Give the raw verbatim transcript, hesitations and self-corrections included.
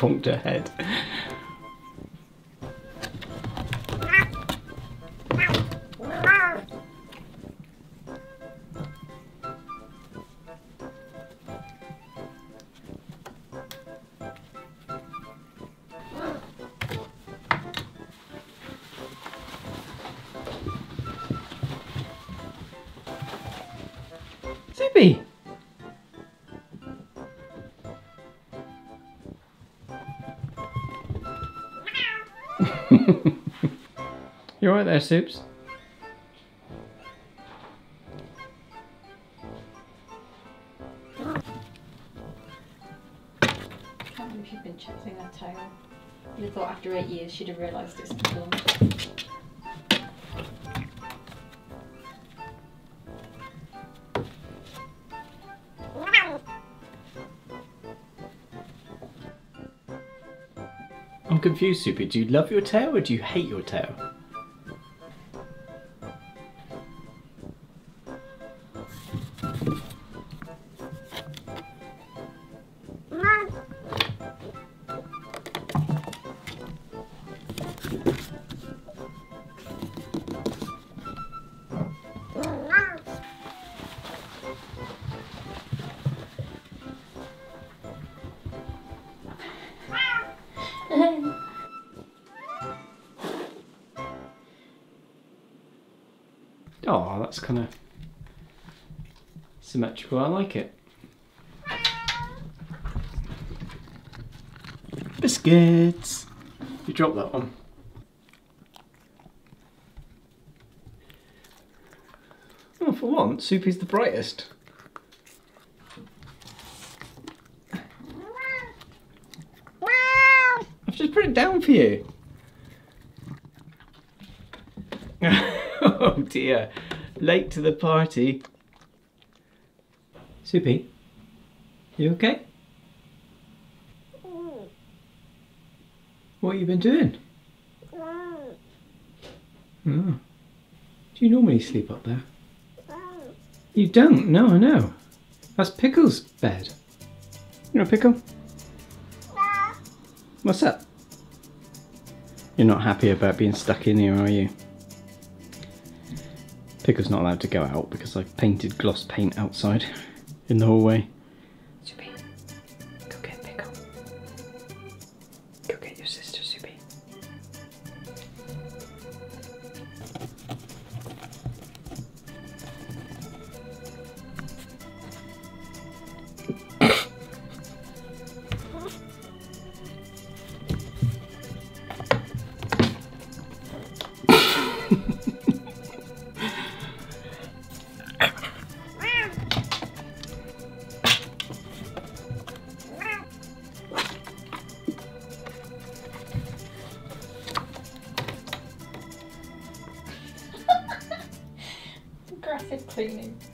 conked her head. Soupy! You alright there, Soups? I can't believe she'd been chasing her tail. You'd have thought after eight years she'd have realised it's blonde. I'm confused, Soupy. Do you love your tail or do you hate your tail? Oh, that's kind of symmetrical. I like it. Biscuits! You dropped that one. Oh, for once, Soupy's the brightest. I've just put it down for you. Oh dear, late to the party. Soupy, you okay? What have you been doing? Oh. Do you normally sleep up there? You don't? No, I know. That's Pickle's bed. You know Pickle? What's up? You're not happy about being stuck in here, are you? Pickle's not allowed to go out because I've painted gloss paint outside in the hallway. Soupy, go get Pickle. Go get your sister, Soupy. Aggressive cleaning.